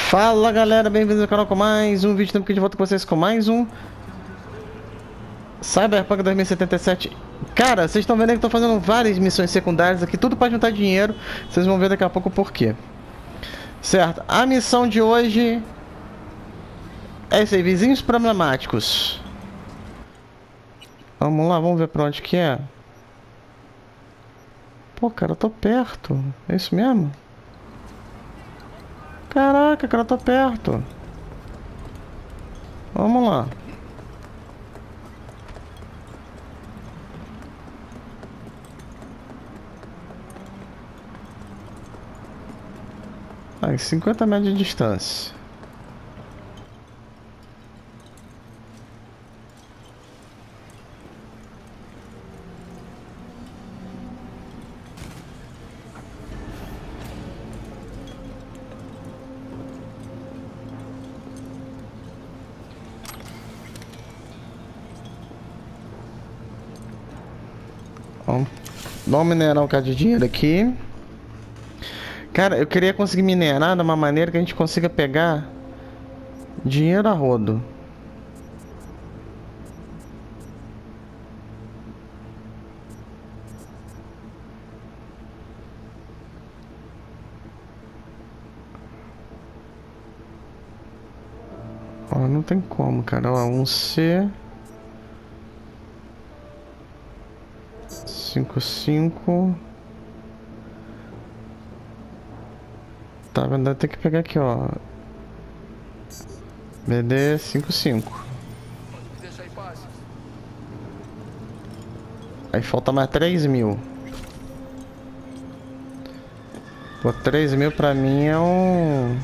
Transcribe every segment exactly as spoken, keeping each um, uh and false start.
Fala galera, bem-vindos ao canal com mais um vídeo. Estamos aqui de volta com vocês com mais um Cyberpunk dois mil e setenta e sete. Cara, vocês estão vendo que eu estou fazendo várias missões secundárias aqui, tudo para juntar dinheiro. Vocês vão ver daqui a pouco o porquê. Certo, a missão de hoje é esse aí, vizinhos problemáticos. Vamos lá, vamos ver pra onde que é. Pô, cara, eu tô perto. É isso mesmo? Caraca, cara, eu tô perto. Vamos lá. Aí, cinquenta metros de distância. Vamos dar um minerar um bocado de dinheiro aqui. Cara, eu queria conseguir minerar de uma maneira que a gente consiga pegar dinheiro a rodo. Ó, não tem como, cara. Ó, um C cinco cinco. Tá vendo? Tem que pegar aqui, ó. B D cinco cinco. Aí falta mais três mil. Pô, três mil pra mim é um...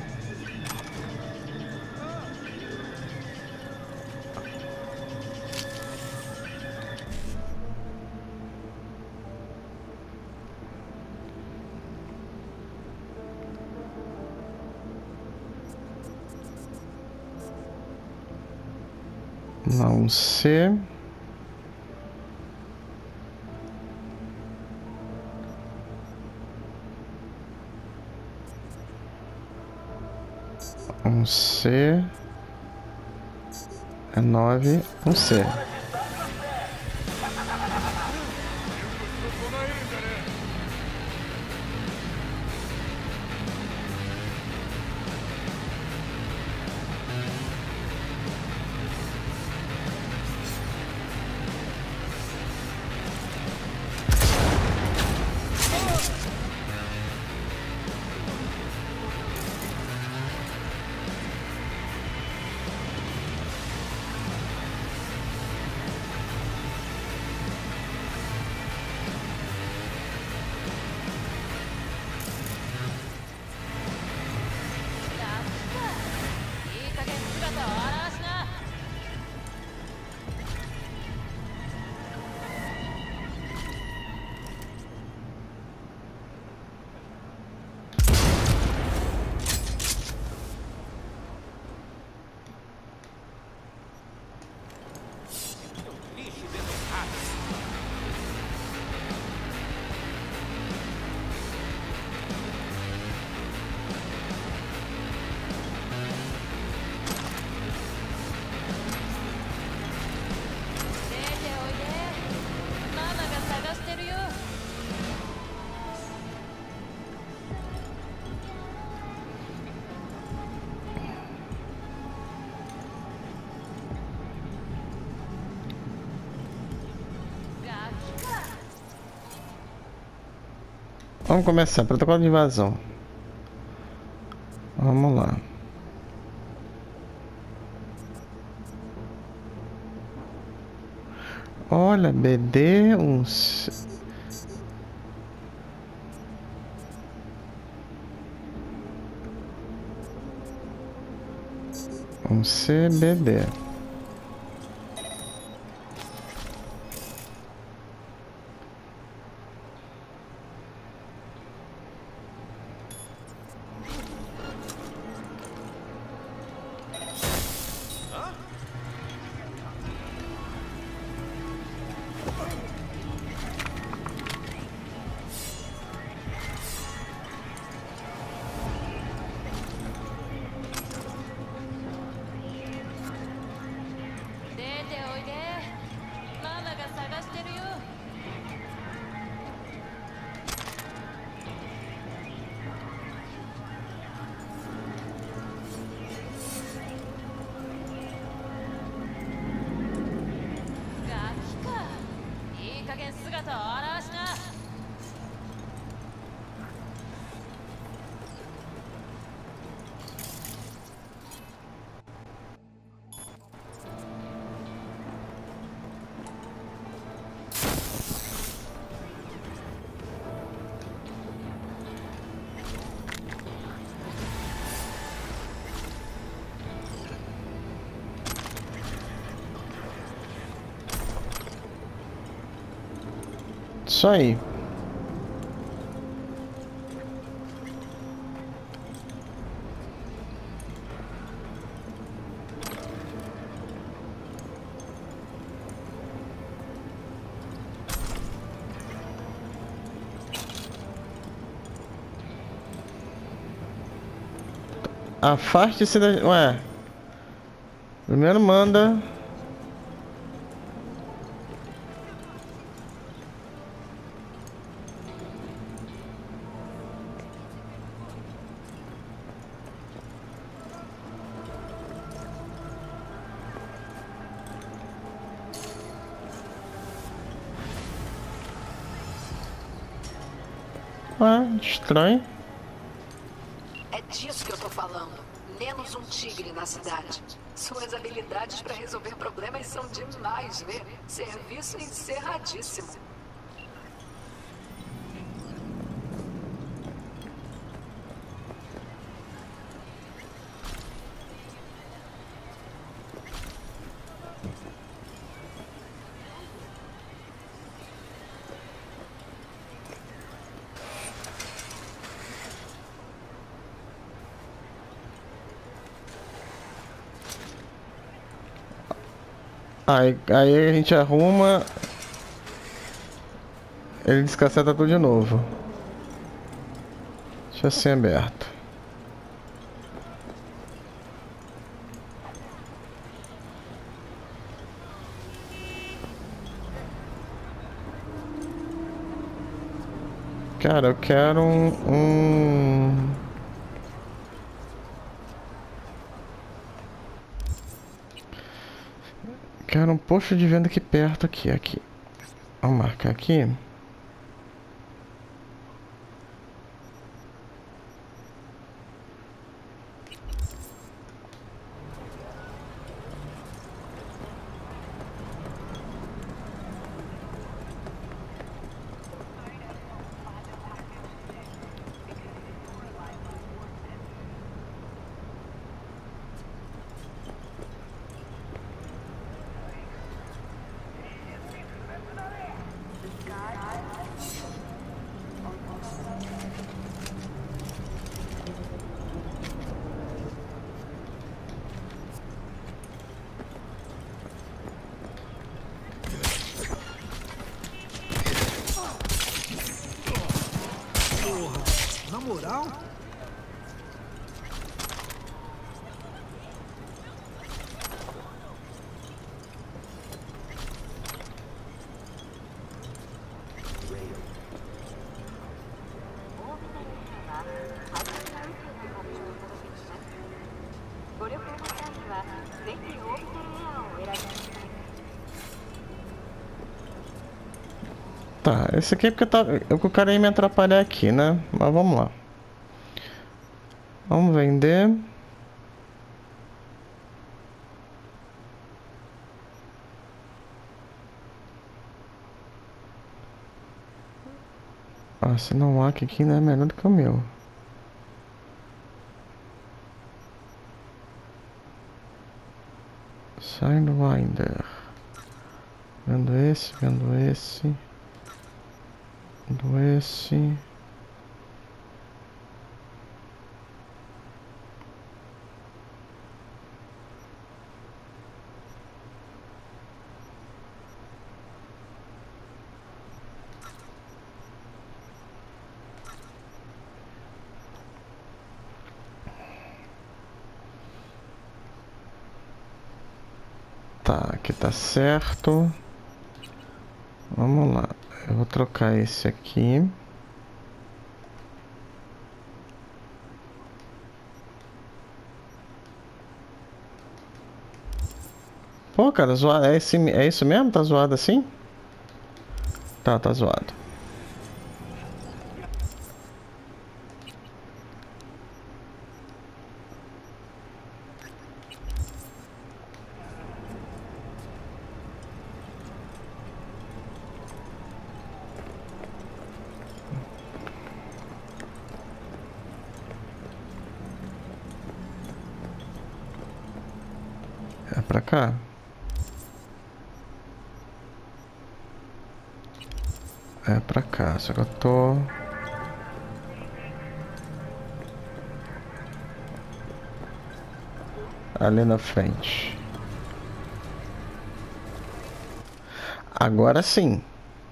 Não, um C. Um C. É nove. Um C. Vamos começar, protocolo de invasão. Vamos lá. Olha, B D, um C... Um C B D. Isso aí. Afaste-se da... Ué. Primeiro manda... Ué, estranho. É disso que eu tô falando. Menos um tigre na cidade. Suas habilidades para resolver problemas são demais, né? Serviço encerradíssimo. Aí, aí a gente arruma. Ele descaceta tudo de novo. Deixa assim aberto. Cara, eu quero um... um... Quero um posto de venda aqui perto, aqui, aqui. Vamos marcar aqui. Na moral? Tá, esse aqui é porque tá, eu, o cara ia me atrapalhar aqui, né? Mas vamos lá. Vamos vender. Ah, se não há aqui, aqui não é melhor do que o meu. Sidewinder. Vendo esse, vendo esse. Vendo esse. Tá, aqui tá certo. Vamos lá. Eu vou trocar esse aqui. Pô, cara, zoado. É, esse, é isso mesmo? Tá zoado assim? Tá, tá zoado. É pra cá. É pra cá, só que eu tô... ali na frente. Agora sim.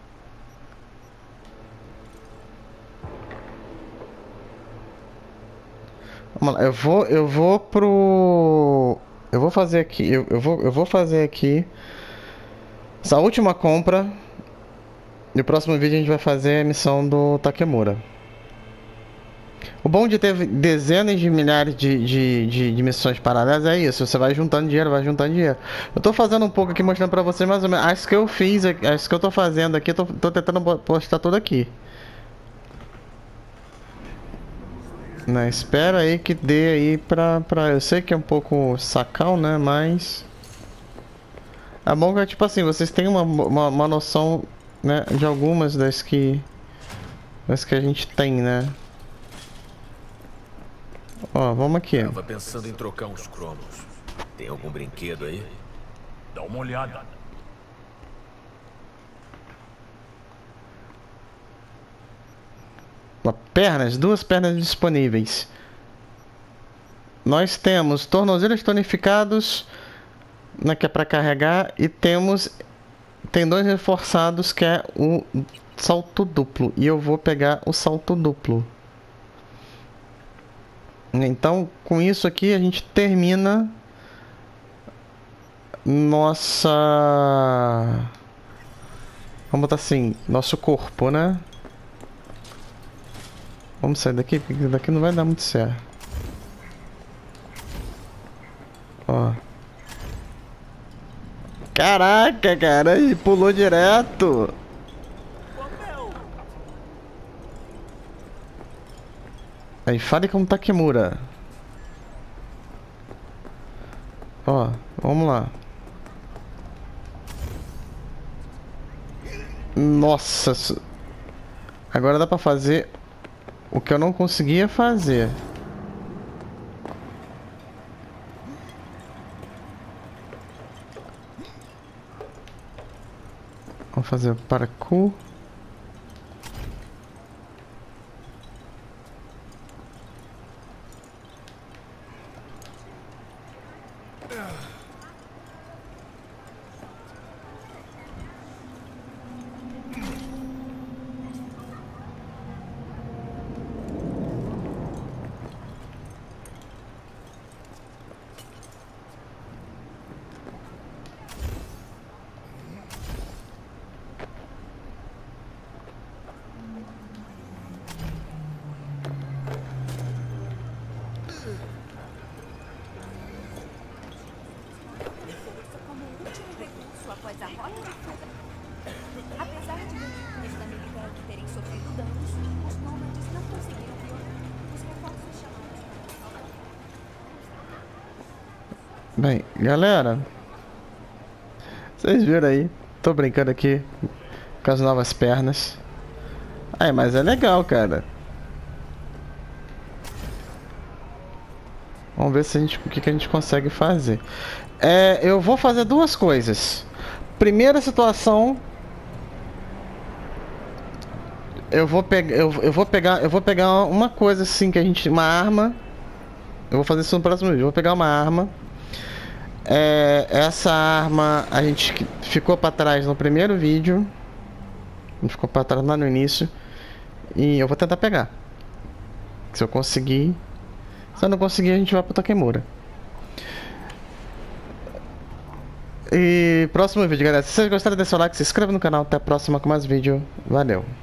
Vamos lá, eu vou, eu vou pro... Eu vou fazer aqui, eu, eu, vou, eu vou fazer aqui essa última compra. No próximo vídeo a gente vai fazer a missão do Takemura. O bom de ter dezenas de milhares de, de, de, de missões paralelas é isso. Você vai juntando dinheiro, vai juntando dinheiro. Eu tô fazendo um pouco aqui, mostrando pra vocês mais ou menos. As que eu fiz, as que eu tô fazendo aqui, eu tô, tô tentando postar tudo aqui. Né, espera aí que dê aí pra, pra... Eu sei que é um pouco sacal, né? Mas... é bom que, tipo assim, vocês têm uma, uma, uma noção, né? De algumas das que... das que a gente tem, né? Ó, vamos aqui. Tava pensando em trocar uns cromos. Tem algum brinquedo aí? Dá uma olhada. Uma pernas, duas pernas disponíveis. Nós temos tornozelos tonificados, né, que é para carregar, e temos tendões reforçados, que é o salto duplo. E eu vou pegar o salto duplo. Então, com isso aqui a gente termina nossa... vamos botar assim, nosso corpo, né? Vamos sair daqui, porque daqui não vai dar muito certo. Ó. Caraca, cara, ele pulou direto. Aí, fale como Takemura. Ó, vamos lá. Nossa. Agora dá pra fazer o que eu não conseguia fazer. Vamos fazer o parkour. Após a rota de fuga. Apesar de veículos da militar terem sofrido danos, os nômades não conseguiram violar os reforços chamados. Bem, galera, vocês viram aí? Tô brincando aqui com as novas pernas. Aí, mas é legal, cara. Vamos ver se a gente, o que, que a gente consegue fazer. É, eu vou fazer duas coisas. Primeira situação, eu vou pegar, eu, eu vou pegar, eu vou pegar uma coisa assim que a gente, uma arma. Eu vou fazer isso no próximo vídeo. Eu vou pegar uma arma. É, essa arma a gente ficou para trás no primeiro vídeo. A gente ficou para trás lá no início. E eu vou tentar pegar. Se eu conseguir. Se eu não conseguir, a gente vai pro Takemura. E próximo vídeo, galera. Se vocês gostaram, deixa o like, se inscreva no canal. Até a próxima com mais vídeo. Valeu.